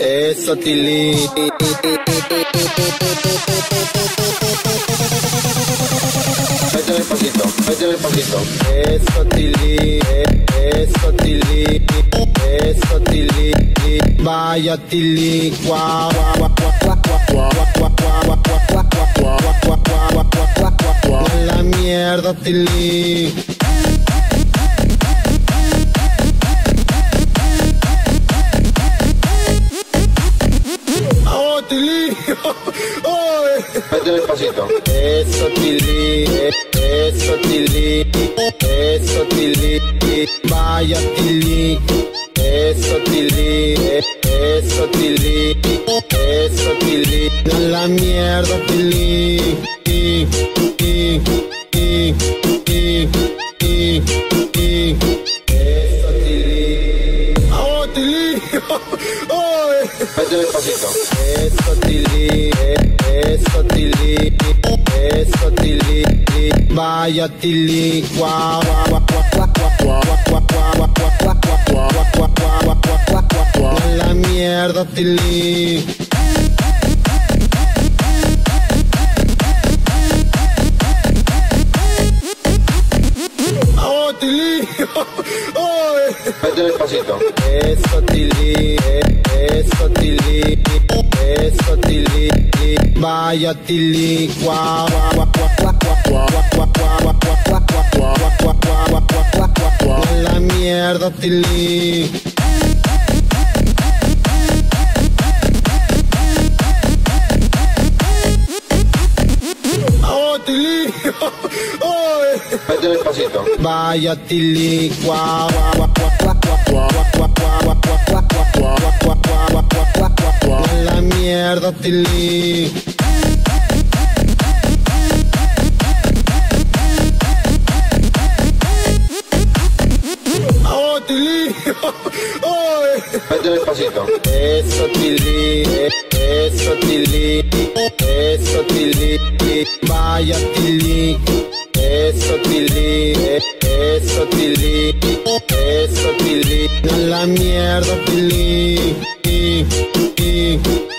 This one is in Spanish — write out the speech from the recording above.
Eso, Tilly. Métele poquito, métele poquito. Eso, Tilly. Eso, Tilly. Eso, Tilly. Vaya, Tilly. Guau, guau, guau, guau, guau, guau, guau, guau, a la mierda, Tilly. Tilly, oh, vete despacito. Eso, Tilly, eso, Tilly, eso, Tilly, vaya, Tilly, eso, Tilly, eso, Tilly, eso, Tilly, a la mierda, Tilly. Eso, Tilly. Oh, Tilly, oh, vete despacito. Eso, Tilly, eso, Tilly, eso, Tilly, vaya, Tilly, guau, guau, guau, guau, guau, guau, a la mierda, Tilly. Oh, Tilly, oh, vete despacito. Eso, Tilly, eso, Tilly, eso, Tilly, vaya, Tilly, guau, guau, guau, a la mierda, Tilly. Oh, Tilly, oh, vete despacito. Vaya, Tilly, guau, guau, a la mierda, Tilly. Oh, Tilly, oh, vete despacito. Eso, Tilly, eso, Tilly, eso, Tilly, vaya, Tilly, eso, Tilly, eso, Tilly, eso, Tilly, a la mierda, Tilly.